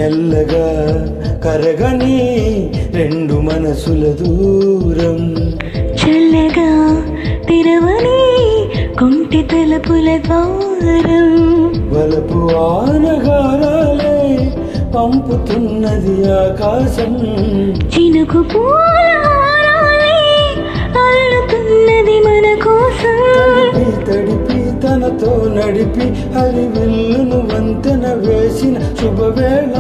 మెల్లగా కరగని రెండు మనసుల దూరం, చల్లగా తెరవని కొంటి తలుపుల ద్వారం, వలపు ఆనగారాలే పంపుతున్నది ఆకాశం, చినుకు పూలహారాలే అల్లుతున్నది మన కోసం, తడిపి తనతో నడిపి హరివిల్లును వంతెన వేసిన శుభవేళ,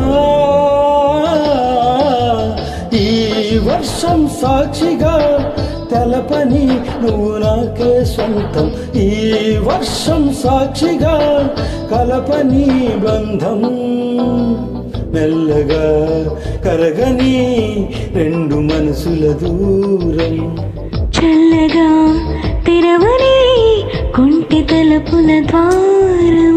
ఈ వర్షం సాక్షిగా తెలపని నువ్వు నాకే సొంతం, ఈ వర్షం సాక్షిగా కలపని బంధం, మెల్లగా కరగని రెండు మనసుల దూరం, చల్లగా తెరవని కొంటి తలుపుల ద్వారం.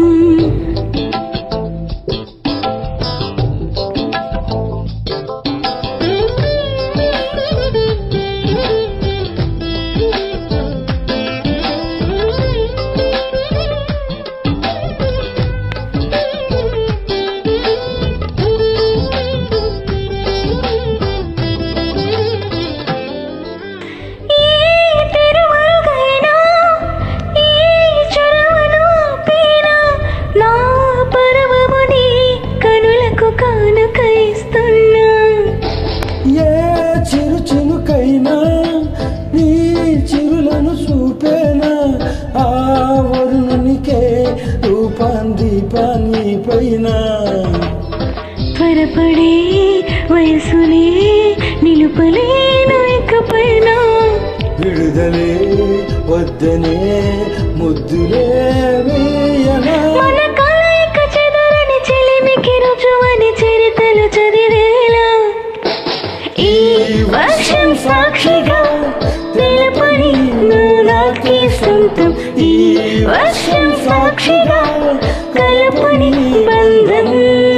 నీ చిరులను చూపేనా ఆ వరుణునికే రూపాందీపాన్ని పైన, త్వరపడే వయసులే నిలుపలేను ఇకపైన, విడుదలే వద్దనే ముద్దులే వేయనా, మన కలయిక చెదరని చెలిమికి రుజువని చరితలు చదివేలా, ఈ వర్షం సాక్షిగా తెలపని నువ్వు నాకే సొంతం, ఈ వర్షం సాక్షిగా కలపని బంధం.